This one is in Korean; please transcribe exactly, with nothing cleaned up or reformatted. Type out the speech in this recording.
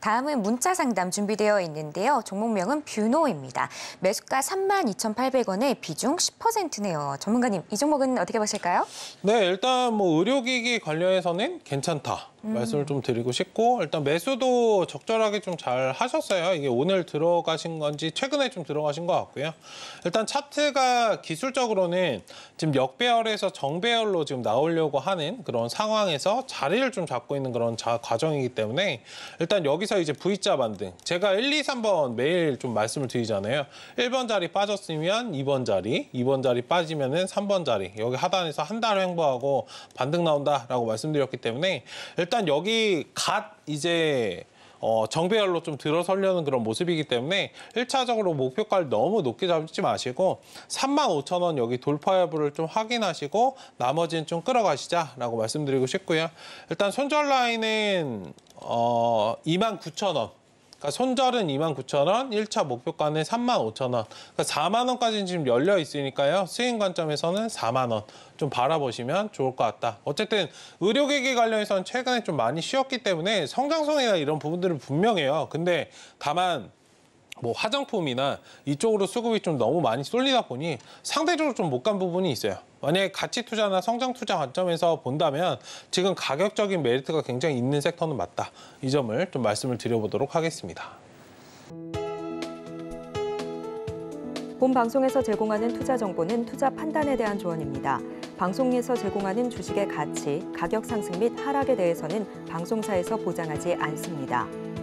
다음은 문자 상담 준비되어 있는데요. 종목명은 뷰노입니다. 매수가 삼만 이천팔백 원에 비중 십 퍼센트네요. 전문가님, 이 종목은 어떻게 보실까요? 네, 일단 뭐 의료기기 관련해서는 괜찮다. 음. 말씀을 좀 드리고 싶고, 일단 매수도 적절하게 좀 잘 하셨어요. 이게 오늘 들어가신 건지 최근에 좀 들어가신 것 같고요. 일단 차트가 기술적으로는 지금 역배열에서 정배열로 지금 나오려고 하는 그런 상황에서 자리를 좀 잡고 있는 그런 자, 과정이기 때문에 일단 여기서 이제 V자 반등. 제가 일, 이, 삼 번 매일 좀 말씀을 드리잖아요. 일 번 자리 빠졌으면 이 번 자리, 이 번 자리 빠지면은 삼 번 자리. 여기 하단에서 한 달 횡보하고 반등 나온다라고 말씀드렸기 때문에 일단 여기 갓 이제 어, 정배열로 좀 들어서려는 그런 모습이기 때문에 일 차적으로 목표가를 너무 높게 잡지 마시고 삼만 오천 원 여기 돌파 여부를 좀 확인하시고 나머지는 좀 끌어가시자라고 말씀드리고 싶고요. 일단 손절 라인은 어, 이만 구천 원. 그러니까 손절은 이만 구천 원, 일 차 목표가는 삼만 오천 원. 그러니까 사만 원까지는 지금 열려 있으니까요. 스윙 관점에서는 사만 원 좀 바라보시면 좋을 것 같다. 어쨌든 의료기기 관련해서는 최근에 좀 많이 쉬었기 때문에 성장성이나 이런 부분들은 분명해요. 근데 다만 뭐 화장품이나 이쪽으로 수급이 좀 너무 많이 쏠리다 보니 상대적으로 좀 못 간 부분이 있어요. 만약에 가치 투자나 성장 투자 관점에서 본다면 지금 가격적인 메리트가 굉장히 있는 섹터는 맞다. 이 점을 좀 말씀을 드려보도록 하겠습니다. 본 방송에서 제공하는 투자 정보는 투자 판단에 대한 조언입니다. 방송에서 제공하는 주식의 가치, 가격 상승 및 하락에 대해서는 방송사에서 보장하지 않습니다.